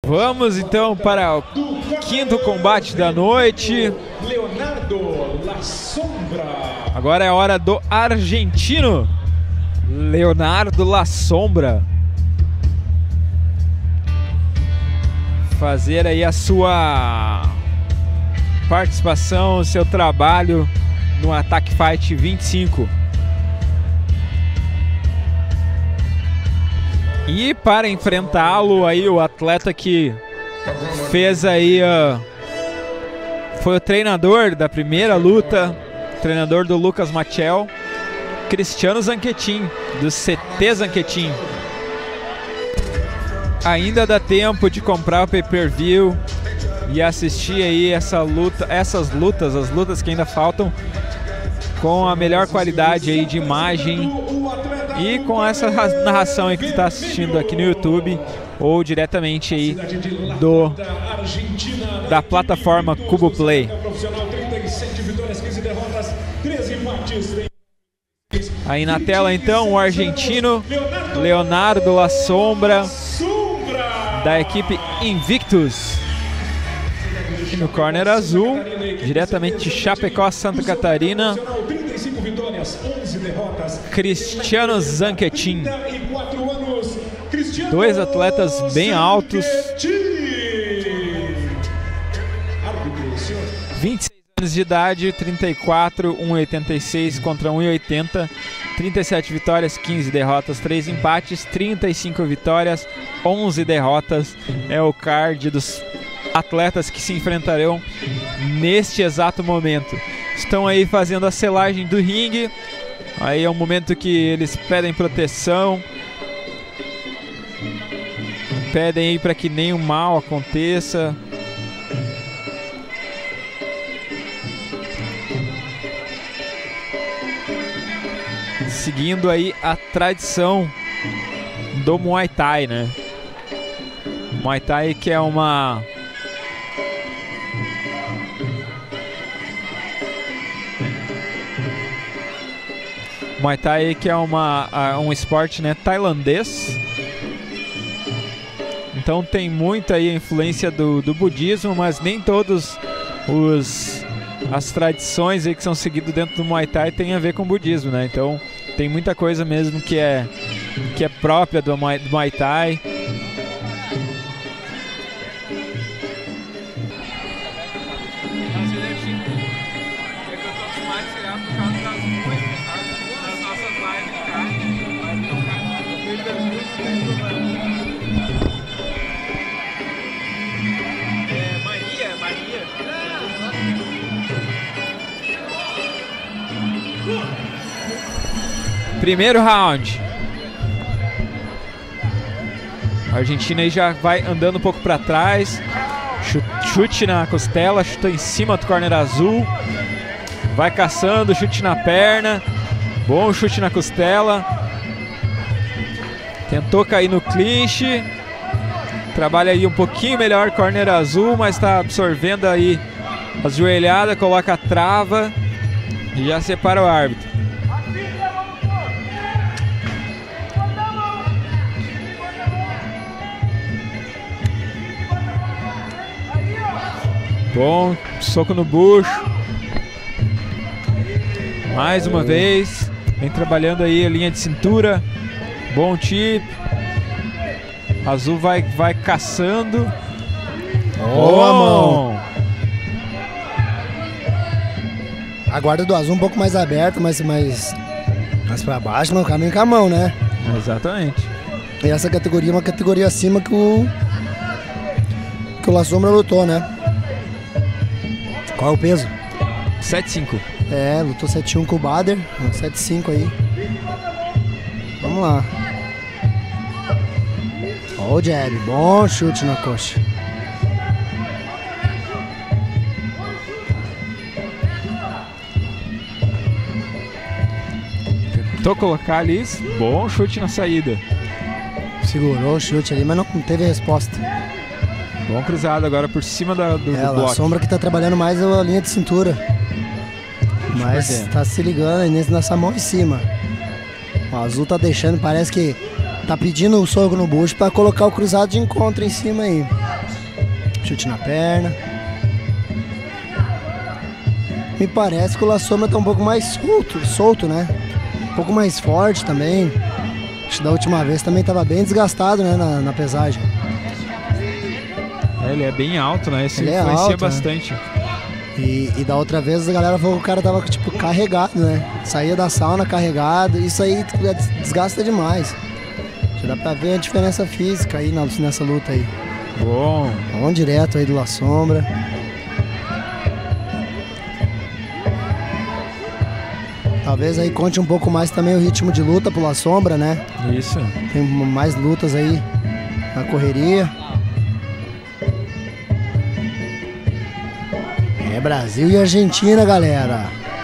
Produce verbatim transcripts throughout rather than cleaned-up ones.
Vamos então para o quinto combate da noite. Leonardo La Sombra. Agora é a hora do argentino Leonardo La Sombra fazer aí a sua participação, o seu trabalho no Attack Fight vinte e cinco. E para enfrentá-lo aí, o atleta que fez aí, uh, foi o treinador da primeira luta, treinador do Lucas Machel, Cristiano Zanquetin, do C T Zanquetin. Ainda dá tempo de comprar o pay-per-view e assistir aí essa luta, essas lutas, as lutas que ainda faltam, com a melhor qualidade aí de imagem e com essa narração aí que tu está assistindo aqui no YouTube ou diretamente aí do da plataforma Cubo Play. Aí na tela então o argentino Leonardo La Sombra da equipe Invictus. E no corner azul, diretamente de Chapecó, Santa Catarina, Cristiano Zanquetin. Dois atletas bem altos, vinte e seis anos de idade, trinta e quatro, um e oitenta e seis contra um e oitenta, trinta e sete vitórias, quinze derrotas, três empates, trinta e cinco vitórias, onze derrotas. É o card dos atletas que se enfrentarão neste exato momento. Estão aí fazendo a selagem do ringue. Aí é um momento que eles pedem proteção, pedem aí para que nenhum mal aconteça. Seguindo aí a tradição do Muay Thai, né? Muay Thai que é uma Muay Thai que é uma, um esporte, né, tailandês. Então tem muita aí a influência do, do budismo, mas nem todos os as tradições aí que são seguidas dentro do Muay Thai tem a ver com o budismo, né? Então tem muita coisa mesmo que é que é própria do Muay, do Muay Thai. Primeiro round. A Argentina aí já vai andando um pouco para trás. Chute na costela, chuta em cima do corner azul. Vai caçando, chute na perna. Bom chute na costela. Tentou cair no clinch. Trabalha aí um pouquinho melhor corner azul, mas está absorvendo aí as joelhadas, coloca a trava e já separa o árbitro. Bom, soco no bucho. Mais uma vez. Vem trabalhando aí a linha de cintura. Bom tip. Azul vai, vai caçando. Boa mão. A guarda do azul um pouco mais aberta, mas mais, mais pra baixo, mas o caminho com a mão, né? Exatamente. E essa categoria é uma categoria acima que o que o La Sombra lutou, né? Qual é o peso? sete cinco. É, lutou sete um com o Bader, sete cinco aí. Vamos lá. Ó o jab, bom chute na coxa. Tentou colocar ali, bom chute na saída. Segurou o chute ali, mas não teve resposta. Bom cruzado agora por cima da, do, é, do bloco. A Sombra que tá trabalhando mais a linha de cintura. Mas tá se ligando aí nessa mão em cima. O azul tá deixando, parece que tá pedindo o soco no bucho pra colocar o cruzado de encontro em cima aí. Chute na perna. Me parece que o La Sombra tá um pouco mais solto, solto, né? Um pouco mais forte também. Acho que da última vez também tava bem desgastado, né, na, na pesagem. É, ele é bem alto, né? Isso Ele é influencia alto, bastante. Né? E, e da outra vez a galera falou que o cara tava, tipo, carregado, né? Saía da sauna carregado. Isso aí desgasta demais. Já dá pra ver a diferença física aí nessa luta aí. Bom. Vamos direto aí do La Sombra. Talvez aí conte um pouco mais também o ritmo de luta pro La Sombra, né? Isso. Tem mais lutas aí na correria. É Brasil e Argentina, galera.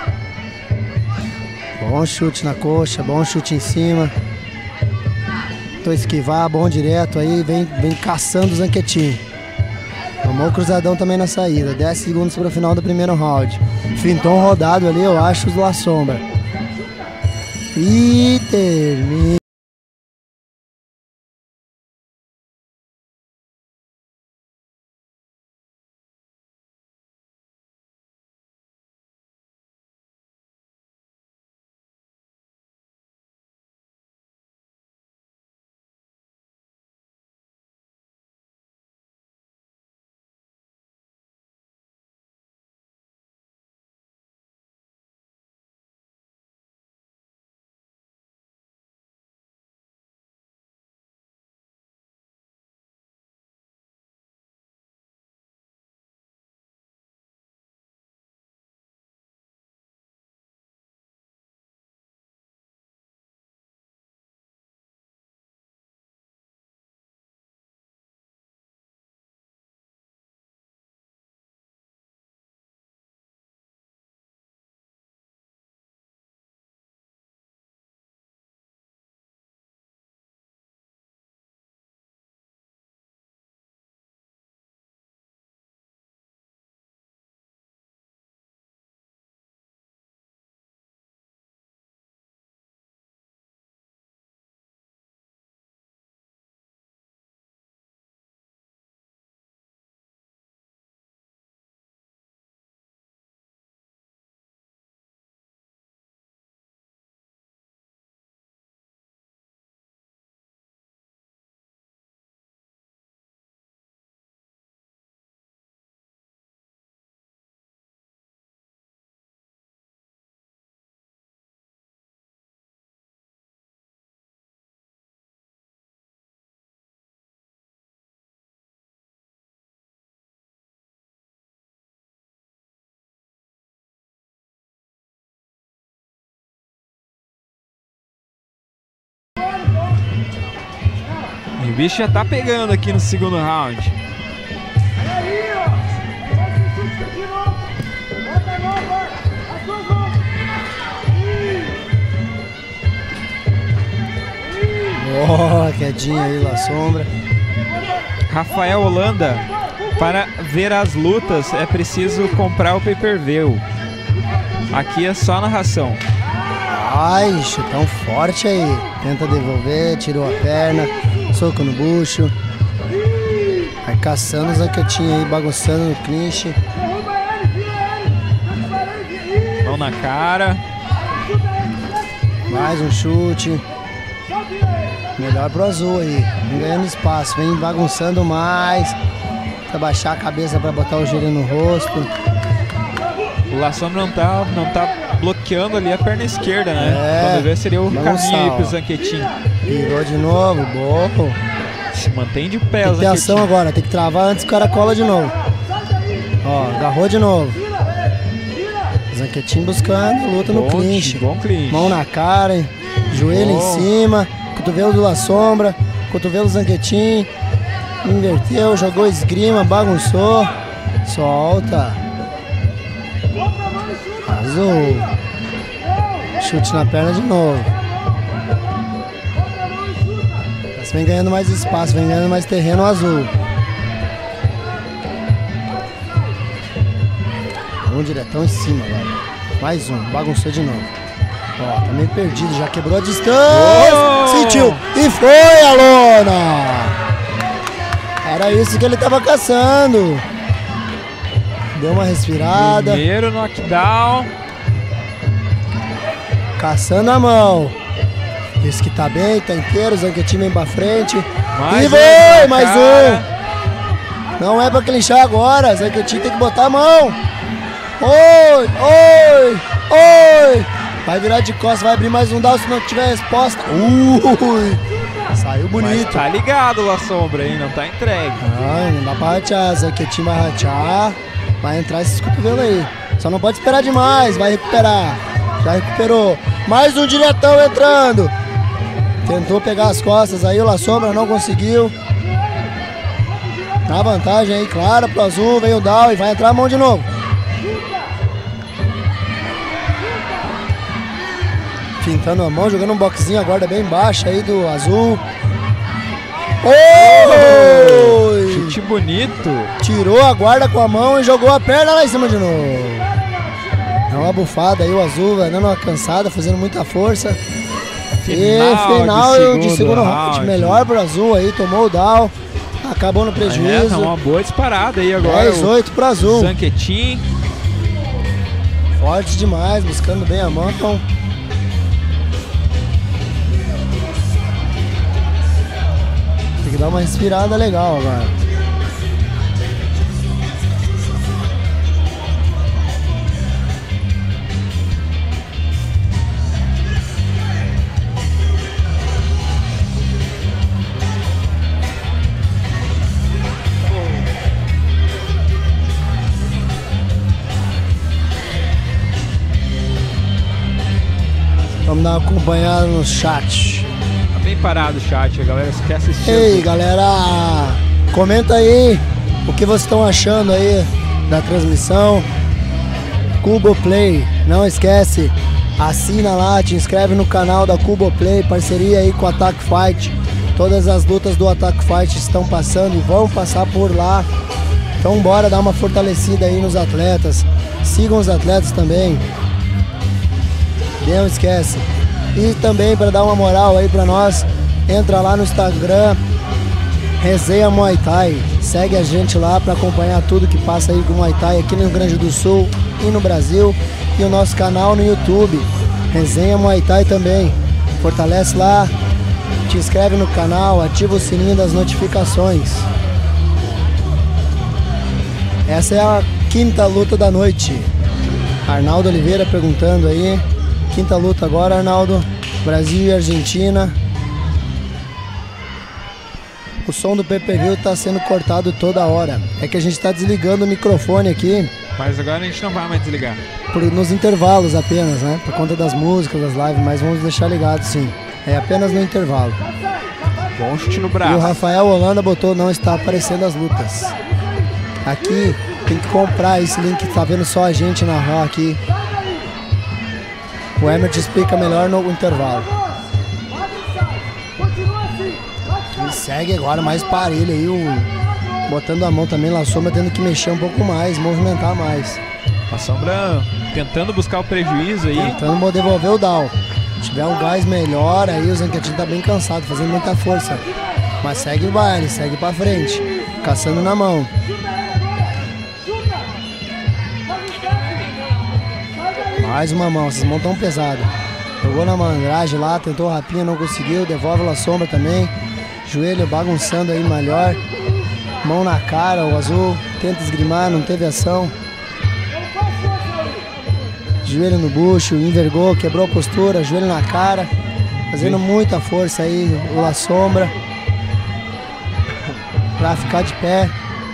Bom chute na coxa, bom chute em cima. Tentou esquivar, bom direto aí, vem, vem caçando o Zanquetin. Tomou o cruzadão também na saída. dez segundos para o final do primeiro round. Fintou um rodado ali, eu acho, do La Sombra. E termina. E o bicho já tá pegando aqui no segundo round. Oh, quedinha aí, La Sombra. Rafael Holanda, para ver as lutas é preciso comprar o pay-per-view. Aqui é só narração. Ai, chutão forte aí. Tenta devolver, tirou a perna, soco no bucho. Vai caçando o Zanquetin aí, bagunçando no clinch. Mão na cara. Mais um chute. Melhor pro azul aí. Vem ganhando espaço, vem bagunçando mais. Tenta baixar a cabeça pra botar o joelho no rosto. O La Sombra não tá, não tá bloqueando ali a perna esquerda, né? É, quando vê seria o caminho aí pro Zanquetin. Virou de novo, bom. Se mantém de pé tem o que ter ação agora, tem que travar antes que o cara cola de novo. Ó, agarrou de novo. Zanquetin buscando, luta no clinch. Bom clinch. Mão na cara, hein? Joelho bom. Em cima, cotovelo do La Sombra, cotovelo do Zanquetin. Inverteu, jogou esgrima, bagunçou. Solta. Azul. Chute na perna de novo. Mas vem ganhando mais espaço, vem ganhando mais terreno azul. Um diretão em cima agora. Mais um, bagunçou de novo. Ó, tá meio perdido, já quebrou a distância. Oh! Sentiu e foi a lona. Era isso que ele tava caçando. Deu uma respirada. Primeiro knockdown. Caçando a mão. Esse que tá bem, tá inteiro. Zanquetin vem pra frente. Mais e vai, um, mais cara. um. Não é pra clinchar agora. Zanquetin tem que botar a mão. Oi, oi, oi. Vai virar de costas, vai abrir mais um down se não tiver resposta. Ui. Saiu bonito. Mas tá ligado La Sombra aí, não tá entregue. Não, não dá pra ratear. Zanquetin vai ratear. Vai entrar esses cotovelos aí. Só não pode esperar demais. Vai recuperar. Já recuperou. Mais um diretão entrando. Tentou pegar as costas aí. O La Sombra não conseguiu. Na vantagem aí, clara pro azul. Vem o down e vai entrar a mão de novo. Pintando a mão, jogando um boxinho, a guarda bem baixa aí do azul. Oi! Chute bonito. Tirou a guarda com a mão e jogou a perna lá em cima de novo. É uma bufada aí, o azul vai dando uma cansada, fazendo muita força. Final e final de segundo, de segundo round. round. Melhor pro azul aí, tomou o down. Acabou no prejuízo. É, tá uma boa disparada aí agora. dez a oito pro azul. Zanquetin. Forte demais, buscando bem a mão. Então, tem que dar uma respirada legal agora. Vamos dar uma acompanhada no chat. Tá bem parado o chat, a galera esquece esse Ei, galera, comenta aí o que vocês estão achando aí da transmissão. Cuboplay, não esquece, assina lá, te inscreve no canal da Cuboplay, parceria aí com o Attack Fight. Todas as lutas do Attack Fight estão passando e vão passar por lá. Então bora dar uma fortalecida aí nos atletas. Sigam os atletas também. Não esquece. E também para dar uma moral aí para nós, entra lá no Instagram, Resenha Muay Thai. Segue a gente lá para acompanhar tudo que passa aí com o Muay Thai aqui no Rio Grande do Sul e no Brasil. E o nosso canal no YouTube, Resenha Muay Thai também. Fortalece lá, te inscreve no canal, ativa o sininho das notificações. Essa é a quinta luta da noite. Arnaldo Oliveira perguntando aí. Quinta luta agora, Arnaldo. Brasil e Argentina. O som do pay-per-view está sendo cortado toda hora. É que a gente está desligando o microfone aqui. Mas agora a gente não vai mais desligar. Por, nos intervalos apenas, né? Por conta das músicas, das lives, mas vamos deixar ligado sim. É apenas no intervalo. Bom chute no E o braço. Rafael Holanda botou não está aparecendo as lutas. Aqui tem que comprar esse link, tá vendo só a gente na rua aqui. O Emer te explica melhor no intervalo. E segue agora mais parelho aí, o... botando a mão também, La Sombra tendo que mexer um pouco mais, movimentar mais. A Sombra tentando buscar o prejuízo aí. Tentando devolver o down. Se tiver um gás melhor, aí o Zanquetin tá bem cansado, fazendo muita força. Mas segue o baile, segue pra frente, caçando na mão. Mais uma mão, essas mãos tão pesadas. Jogou na malandragem lá, tentou rapinha, não conseguiu. Devolve La Sombra também. Joelho bagunçando aí melhor. Mão na cara, o azul tenta esgrimar, não teve ação. Joelho no bucho, envergou, quebrou a postura, joelho na cara. Fazendo muita força aí, o La Sombra. Pra ficar de pé.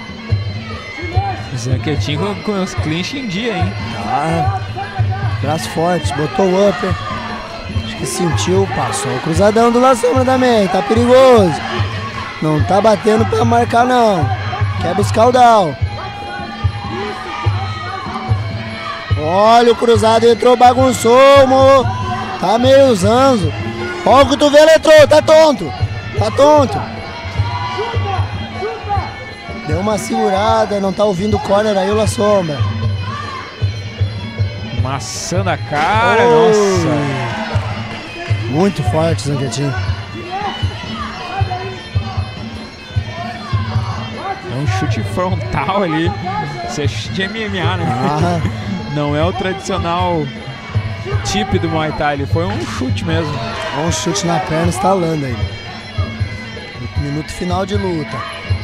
Zanquetin com, com os clinch em dia, hein? Ah, braço forte, botou o upper. Acho que sentiu, passou o cruzadão do La Sombra também. Tá perigoso. Não tá batendo pra marcar não. Quer buscar o down. Olha o cruzado, entrou, bagunçou, mo. Tá meio zanzo. Olha o cotovelo, entrou, tá tonto. Tá tonto. Deu uma segurada, não tá ouvindo o corner aí o La Sombra. Maçã da cara, Oh. nossa. Muito forte, Zanquetin. chute frontal ali. Isso é chute de M M A, né? Ah. Não é o tradicional tip do Muay Thai, ele foi um chute mesmo. Um chute na perna estalando aí. Minuto final de luta.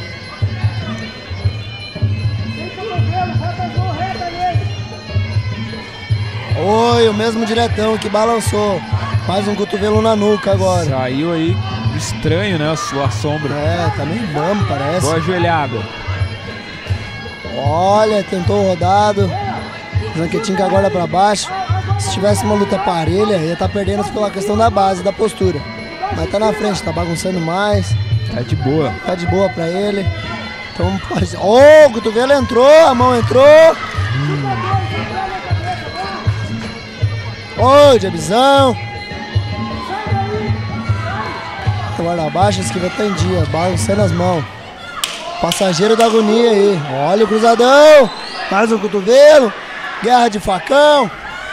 Oi, o mesmo diretão que balançou. Mais um cotovelo na nuca agora. Saiu aí estranho, né? A sombra. É, tá meio bambo, parece. Boa ajoelhada. Olha, tentou rodado. Zanquetin agora pra baixo. Se tivesse uma luta parelha, ia estar tá perdendo pela questão da base, da postura. Mas tá na frente, tá bagunçando mais. Tá de boa. Tá de boa pra ele. Então pode... Oh, o cotovelo entrou, a mão entrou. Hum. Oh, jabzão. Guarda abaixo, esquiva tá em dia, balançando as mãos. Passageiro da agonia aí. Olha o cruzadão. Mais um cotovelo. Guerra de facão.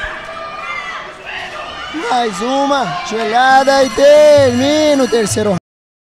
Mais uma joelhada e termina o terceiro round.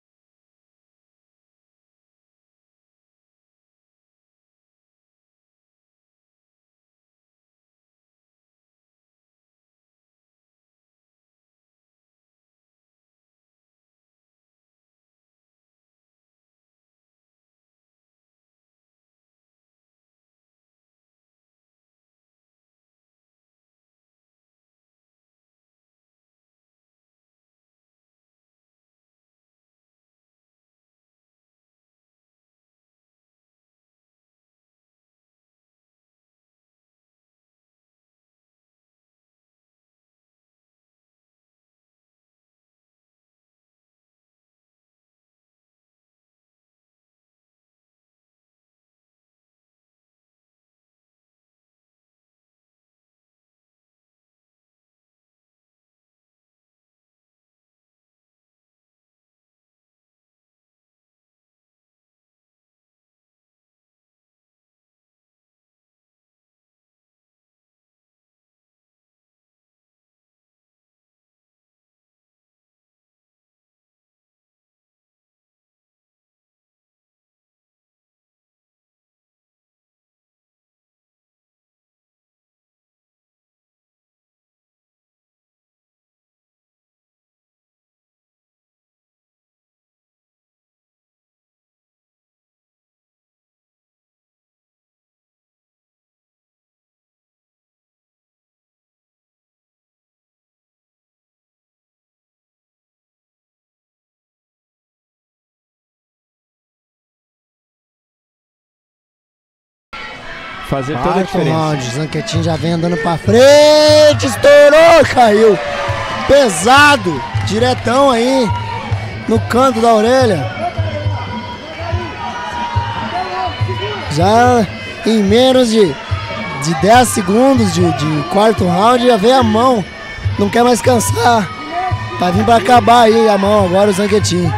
Fazer toda a diferença. Round, Zanquetin já vem andando pra frente, estourou, caiu. Pesado, diretão aí, no canto da orelha. Já em menos de, de dez segundos de, de quarto round, já veio a mão. Não quer mais cansar. Vai vir pra acabar aí a mão agora o Zanquetin.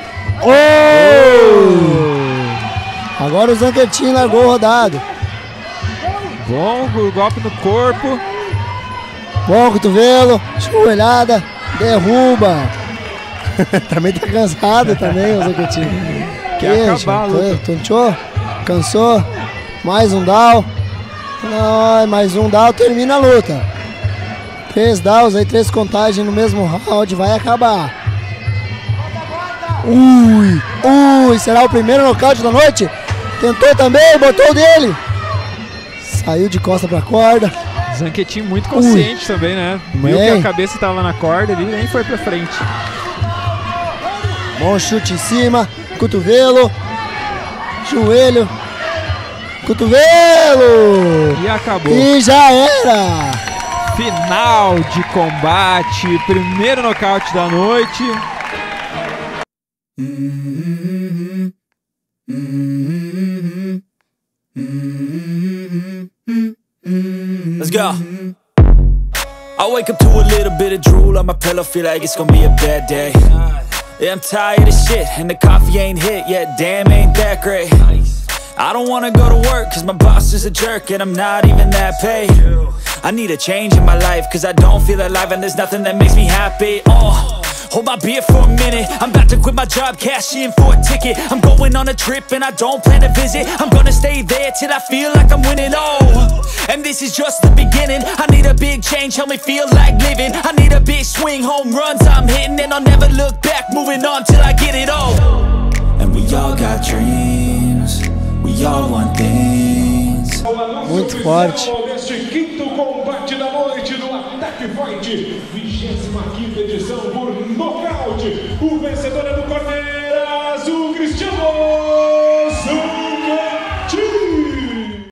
Oh! Agora o Zanquetin largou o rodado. Bom golpe no corpo. Bom cotovelo, joelhada, derruba. Também tá cansado também o Zanquetin. Quer acabar a luta. Tonchou, cansou. Mais um down. Não, mais um down, termina a luta. Três downs aí, três contagens no mesmo round, vai acabar. Ui, ui, será o primeiro nocaute da noite? Tentou também, botou o dele. Saiu de costa pra corda. Zanquetin muito consciente. Ui. Também, né? Viu Bem. Que a cabeça estava na corda ali e nem foi pra frente. Bom chute em cima, cotovelo, joelho, cotovelo. E acabou. E já era. Final de combate, primeiro nocaute da noite. Mm-hmm. Mm-hmm. Mm-hmm. Let's go. I wake up to a little bit of drool on my pillow, feel like it's gonna be a bad day. Yeah, I'm tired of shit, and the coffee ain't hit yet, damn, ain't that great. I don't wanna go to work, cause my boss is a jerk, and I'm not even that paid. I need a change in my life, cause I don't feel alive, and there's nothing that makes me happy. Oh, hold my beer for a minute. I'm about to quit my job, cash in for a ticket. I'm going on a trip and I don't plan to visit. I'm gonna stay there till I feel like I'm winning, oh. And this is just the beginning. I need a big change, help me feel like living. I need a big swing, home runs I'm hitting. And I'll never look back, moving on till I get it all. And we all got dreams, we all want things. Muito forte. Neste quinto combate da noite do Attack Fight, vigésima quinta edição por nocaute. O vencedor é do Corneiras, o Cristiano.